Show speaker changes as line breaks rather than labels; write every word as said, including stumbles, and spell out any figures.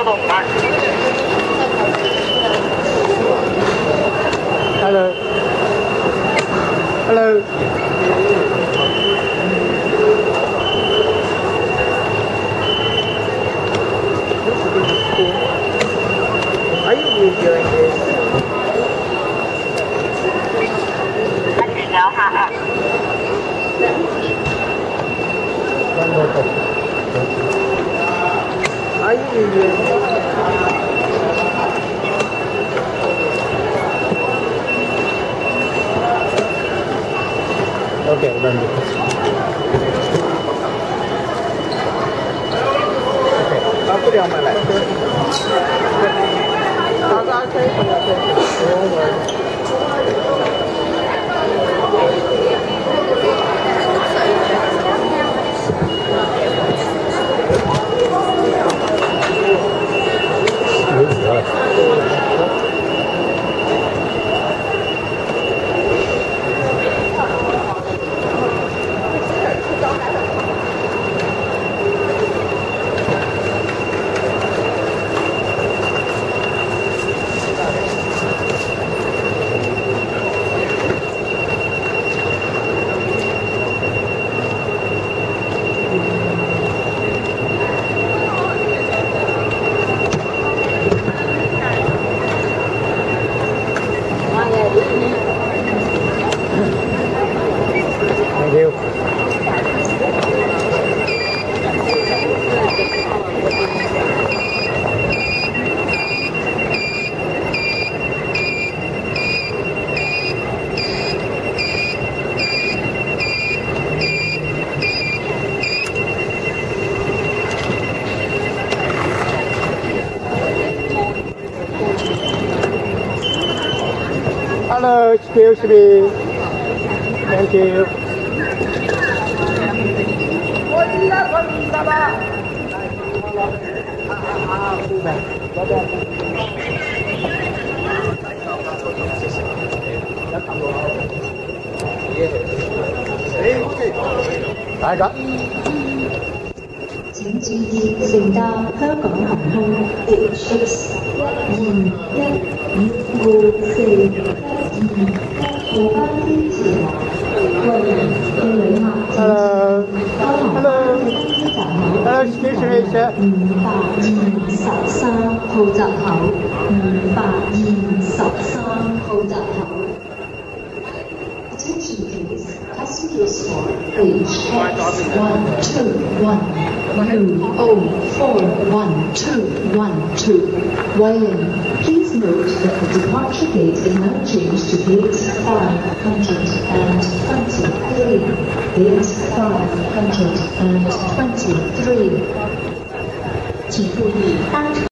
Hello. Hello. Are you enjoying this? Are you enjoying this? Okay, done this. Okay, I'll put it on my lap. I'll, I'll take it. Don't worry. Thank you. Hello, excuse me. Thank you. I got.
請注意，乘搭香港航空 H X 一二一五四一二號班機前往桂林嘅旅客，請該航班嘅登機閘口係五百二十三號閘口，五百二十三號閘口。Attention please, passengers for H X one two one U O four one two one two Wailing. Please note that the departure gate is now changed to gate five hundred twenty-three. Gate five hundred twenty-three. 请注意，当